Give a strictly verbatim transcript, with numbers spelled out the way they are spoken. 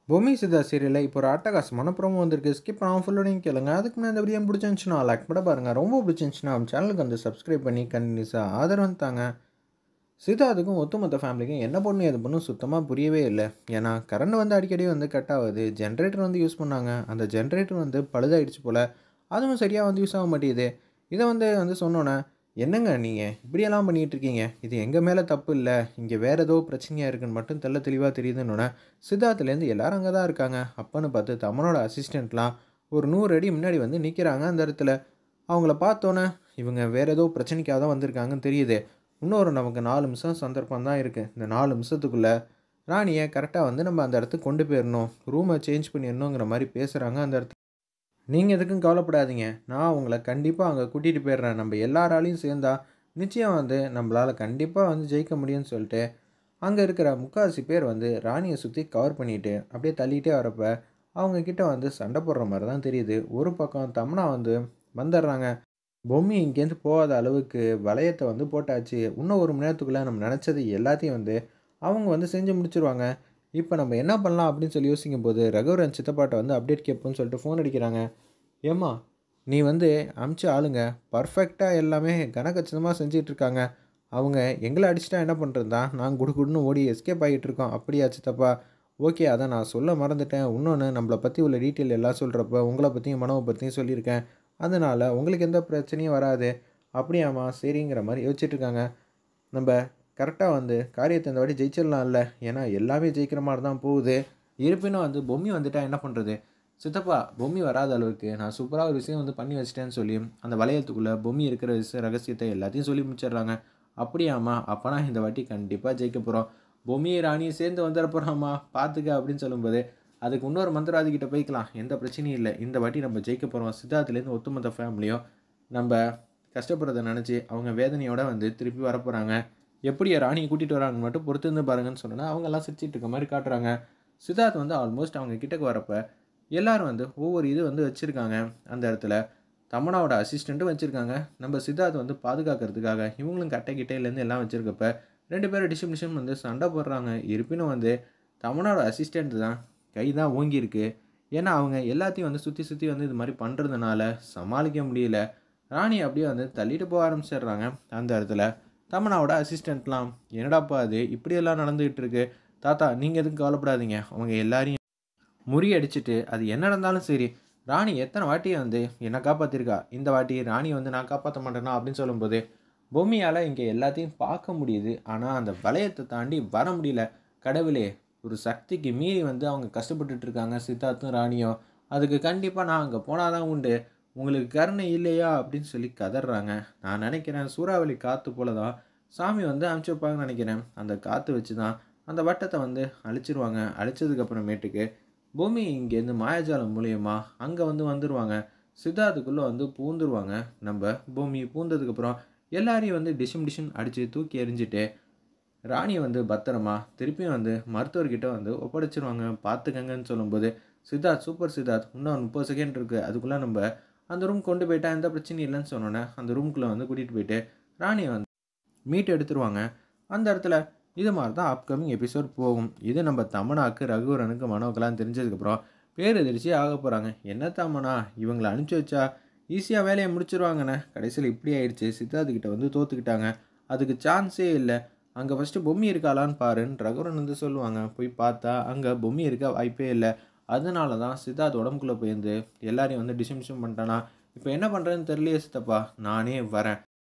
பொம்மி சித்தா சீரியலில் இப்போ ஒரு அட்டகாசமான ப்ரோமோ வந்திருக்கு. ஸ்கிப் பண்ணாமல் ஃபுல்லோடையும் கேளுங்க. அதுக்கு முன்னாடி இந்த வீடியோ பிடிச்சிருந்துச்சுன்னா லைக் பண்ண பாருங்கள். ரொம்ப பிடிச்சிருந்துச்சுன்னா நம்ம சேனலுக்கு வந்து சப்ஸ்கிரைப் பண்ணி கண்டினியூஸாக ஆதரவு தாங்க. சித்தார்த்துக்கும் ஒட்டுமொத்த ஃபேமிலிக்கும் என்ன பொண்ணு எது பொண்ணும் சுத்தமாக புரியவே இல்லை. ஏன்னா கரண்ட் வந்து அடிக்கடி வந்து கட் ஆகுது. ஜென்ரேட்டர் வந்து யூஸ் பண்ணாங்க. அந்த ஜென்ரேட்டர் வந்து பழுதாயிடுச்சு போல். அதுவும் சரியாக வந்து யூஸ் ஆக மாட்டேங்குது. இதை வந்து வந்து சொன்னோன்னே, என்னங்க நீங்கள் இப்படியெல்லாம் பண்ணிகிட்டு இருக்கீங்க, இது எங்கள் மேலே தப்பு இல்லை, இங்கே வேறு ஏதோ பிரச்சனையாக இருக்குன்னு மட்டும் தெல்ல தெளிவாக தெரியுதுன்னொன்னே சித்தார்த்துலேருந்து எல்லாரும் அங்கே தான் இருக்காங்க. அப்பன்னு பார்த்து தமனோட அசிஸ்டண்ட்லாம் ஒரு நூறு அடி முன்னாடி வந்து நிற்கிறாங்க அந்த இடத்துல. அவங்கள பார்த்தோன்னே இவங்க வேறு ஏதோ பிரச்சனைக்காக தான் வந்திருக்காங்கன்னு தெரியுது. இன்னொரு நமக்கு நாலு நிமிஷம் சந்தர்ப்பம் தான் இருக்குது. இந்த நாலு நிமிஷத்துக்குள்ளே ராணியை கரெக்டாக வந்து நம்ம அந்த இடத்துக்கு கொண்டு போயிடணும், ரூமை சேஞ்ச் பண்ணிடணுங்கிற மாதிரி பேசுகிறாங்க அந்த இடத்துல. நீங்கள் எதுக்கும் கவலைப்படாதீங்க, நான் உங்களை கண்டிப்பாக அங்கே கூட்டிகிட்டு போயிடுறேன். நம்ம எல்லாராலையும் சேர்ந்தா நிச்சயம் வந்து நம்மளால் கண்டிப்பாக வந்து ஜெயிக்க முடியும்னு சொல்லிட்டு அங்கே இருக்கிற முக்கால்வாசி பேர் வந்து ராணியை சுற்றி கவர் பண்ணிவிட்டு அப்படியே தள்ளிகிட்டே வரப்போ அவங்கக்கிட்ட வந்து சண்டை போடுற மாதிரி தான் தெரியுது. ஒரு பக்கம் தமனா வந்து வந்துடுறாங்க. பொம்மி இங்கேருந்து போகாத அளவுக்கு வளையத்தை வந்து போட்டாச்சு. இன்னும் ஒரு மணி நேரத்துக்குள்ளே நம்ம நினச்சது எல்லாத்தையும் வந்து அவங்க வந்து செஞ்சு முடிச்சிருவாங்க. இப்போ நம்ம என்ன பண்ணலாம் அப்படின்னு சொல்லி யோசிக்கும்போது ரகுவரன் சித்தப்பாட்டை வந்து அப்டேட் கேட்போன்னு சொல்லிட்டு ஃபோன் அடிக்கிறாங்க. ஏம்மா, நீ வந்து அமுச்ச ஆளுங்க பர்ஃபெக்டாக எல்லாமே கனக்கச்சிதமாக செஞ்சிட்ருக்காங்க. அவங்க எங்களை அடிச்சிட்டா என்ன பண்ணுறது தான் நாங்கள் குடுகுடுன்னு ஓடி எஸ்கேப் ஆகிட்டு இருக்கோம். அப்படியா சித்தப்பா? ஓகே, அதை நான் சொல்ல மறந்துட்டேன். இன்னொன்று, நம்மளை பற்றி உள்ள டீட்டெயில் எல்லாம் சொல்கிறப்ப உங்களை பற்றியும் மனவை பற்றியும் சொல்லியிருக்கேன். அதனால் உங்களுக்கு எந்த பிரச்சனையும் வராது. அப்படியாம்மா, சரிங்கிற மாதிரி யோசிச்சுட்ருக்காங்க. நம்ம கரெக்டாக வந்து காரியத்தை இந்த வாட்டி ஜெயிச்சிடலாம்ல, ஏன்னா எல்லாமே ஜெயிக்கிற மாதிரி தான் போகுது. இருப்பினும் வந்து பொம்மி வந்துட்டா என்ன பண்ணுறது? சித்தப்பா, பொம்மி வராத அளவுக்கு நான் சூப்பராக ஒரு விஷயம் வந்து பண்ணி வச்சிட்டேன்னு சொல்லி அந்த வளையத்துக்குள்ளே பொம்மி இருக்கிற விஷயம் ரகசியத்தை எல்லாத்தையும் சொல்லி முடிச்சிடுறாங்க. அப்படியாம்மா, அப்போனா இந்த வாட்டி கண்டிப்பாக ஜெயிக்க போகிறோம். பொம்மி ராணியை சேர்ந்து வந்துட போகிறோம்மா, பார்த்துக்க அப்படின்னு சொல்லும்போது அதுக்கு இன்னொரு மந்திரவாதிக்கிட்ட போய்க்கலாம், எந்த பிரச்சனையும் இல்லை, இந்த வாட்டி நம்ம ஜெயிக்க போகிறோம். சித்தார்த்துலேருந்து ஒட்டுமொத்த ஃபேமிலியும் நம்ம கஷ்டப்படுறதை நினச்சி அவங்க வேதனையோடு வந்து திருப்பி வரப்போகிறாங்க. எப்படி ராணியை கூட்டிகிட்டு வராங்கன்னு மட்டும் பொறுத்து இருந்து பாருங்கன்னு சொன்னோன்னா அவங்கெல்லாம் சிரிச்சிட்டு இருக்க மாதிரி காட்டுறாங்க. சித்தார்த் வந்து ஆல்மோஸ்ட் அவங்க கிட்டக்கு வரப்போ எல்லோரும் வந்து ஒவ்வொரு இது வந்து வச்சுருக்காங்க. அந்த இடத்துல தமனாவோட அசிஸ்டண்ட்டும் வச்சுருக்காங்க. நம்ம சித்தார்த் வந்து பாதுகாக்கிறதுக்காக இவங்களும் கட்டை கிட்டையிலேருந்து எல்லாம் வச்சுருக்கப்ப ரெண்டு பேரும் டிஷம் டிஷம் வந்து சண்டை போடுறாங்க. இருப்பினும் வந்து தமனோட அசிஸ்டண்ட் தான் கை தான் ஓங்கியிருக்கு. ஏன்னா அவங்க எல்லாத்தையும் வந்து சுற்றி சுற்றி வந்து இது மாதிரி பண்ணுறதுனால சமாளிக்க முடியல. ராணி அப்படியே வந்து தள்ளிட்டு போக ஆரம்பிச்சிடுறாங்க. அந்த இடத்துல தமனாவோட அசிஸ்டண்ட்லாம், என்னடாப்பா அது இப்படியெல்லாம் நடந்துகிட்டு இருக்கு, தாத்தா நீங்கள் எதுவும் கவலைப்படாதீங்க, அவங்க எல்லாரையும் முறியடிச்சிட்டு அது என்ன நடந்தாலும் சரி, ராணி எத்தனை வாட்டி வந்து என்னை காப்பாற்றிருக்கா, இந்த வாட்டி ராணியை வந்து நான் காப்பாற்ற மாட்டேனா அப்படின்னு சொல்லும்போது பொம்மியால் இங்கே எல்லாத்தையும் பார்க்க முடியுது. ஆனால் அந்த வளையத்தை தாண்டி வர முடியல. கடவுளே, ஒரு சக்திக்கு மீறி வந்து அவங்க கஷ்டப்பட்டுட்டு இருக்காங்க சித்தார்த்தும் ராணியும். அதுக்கு கண்டிப்பாக நான் அங்கே போனால் தான் உண்டு, உங்களுக்கு கருணை இல்லையா அப்படின்னு சொல்லி கதறாங்க. நான் நினைக்கிறேன் சூறாவளி காற்று போல தான் சாமி வந்து அனுப்பிச்சி வைப்பாங்கன்னு நினைக்கிறேன். அந்த காற்று வச்சு தான் அந்த வட்டத்தை வந்து அழிச்சிருவாங்க. அழிச்சதுக்கப்புறமேட்டுக்கு பூமி இங்கேருந்து மாயாஜாலம் மூலியமாக அங்கே வந்து வந்துடுவாங்க. சித்தார்த்துக்குள்ளே வந்து பூந்துருவாங்க. நம்ம பூமி பூந்ததுக்கப்புறம் எல்லாரையும் வந்து டிஷம் டிஷம் அடித்து தூக்கி எறிஞ்சிட்டு ராணியை வந்து பத்திரமா திருப்பியும் வந்து மருத்துவர்கிட்ட வந்து ஒப்படைச்சிருவாங்க. பார்த்துக்கங்கன்னு சொல்லும்போது சித்தார்த், சூப்பர் சித்தார்த், இன்னும் முப்பது செகண்ட் இருக்குது, அதுக்குள்ளே நம்ம அந்த ரூம் கொண்டு போயிட்டா எந்த பிரச்சனையும் இல்லைன்னு சொன்னோன்னே அந்த ரூம்குள்ளே வந்து கூட்டிகிட்டு போயிட்டு ராணியை வந்து மீட் எடுத்துருவாங்க. அந்த இடத்துல இது மாதிரி தான் அப்கமிங் எபிசோட் போகும். இது நம்ம தமனாக்கு ரகுவரனுக்கு மனோக்கெல்லாம் தெரிஞ்சதுக்கப்புறம் பேர் எதிர்ச்சி ஆக போகிறாங்க. என்ன தமனா, இவங்களை அனுப்பிச்சி வச்சா ஈஸியாக வேலையை முடிச்சிருவாங்கண்ணே, கடைசியில் இப்படி ஆயிடுச்சு, சித்தார்த்துக்கிட்ட வந்து தோற்றுக்கிட்டாங்க, அதுக்கு சான்ஸே இல்லை, அங்கே ஃபஸ்ட்டு பொம்மி இருக்காளான்னு பாருன்னு ரகுவரன் வந்து சொல்லுவாங்க. போய் பார்த்தா அங்கே பொம்மி இருக்க வாய்ப்பே இல்லை. அதனால தான் சித்தார்த் உடம்புக்குள்ளே போயிருந்து எல்லாரையும் வந்து டிஷம் டிஷம் பண்ணிட்டானா. இப்போ என்ன பண்ணுறதுன்னு தெரியலையே சித்தப்பா, நானே வரேன்.